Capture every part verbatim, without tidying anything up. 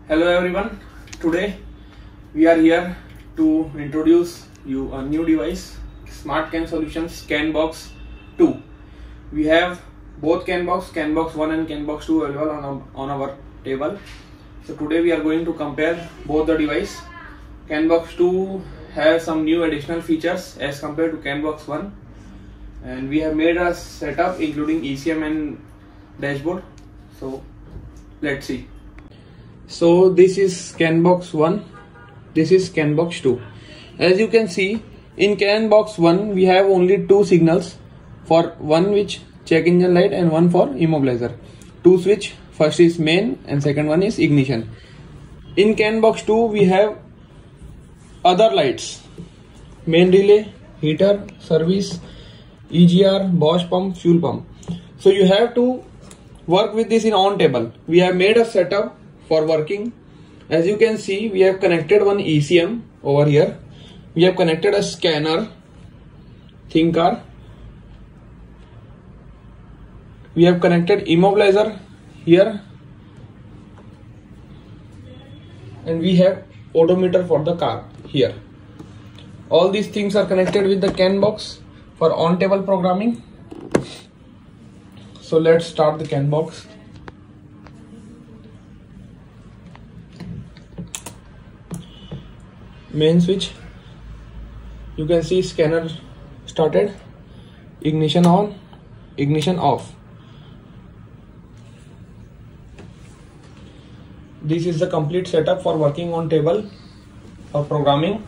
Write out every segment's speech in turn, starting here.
Hello everyone, today we are here to introduce you a new device, SmartCAN Solutions CANbox two. We have both CANbox, CANbox one and CANbox two available on our, on our table. So today we are going to compare both the device. CANbox two has some new additional features as compared to CANbox one, and we have made a setup including E C M and dashboard. So let's see. So this is CANbox one, this is CANbox two. As you can see, in CANbox one we have only two signals, for one which check engine light and one for immobilizer. Two switch, first is main and second one is ignition. In CANbox two we have other lights, main relay, heater, service, E G R, Bosch pump, fuel pump. So you have to work with this in on table. We have made a setup for working. As you can see, we have connected one E C M over here. We have connected a scanner, ThinkCar. We have connected immobilizer here, and we have odometer for the car here. All these things are connected with the CANbox for on table programming. So let's start the CANbox. Main switch, you can see scanner started, ignition on, ignition off. This is the complete setup for working on table or programming.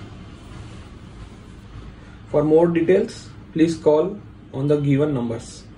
For more details, please call on the given numbers.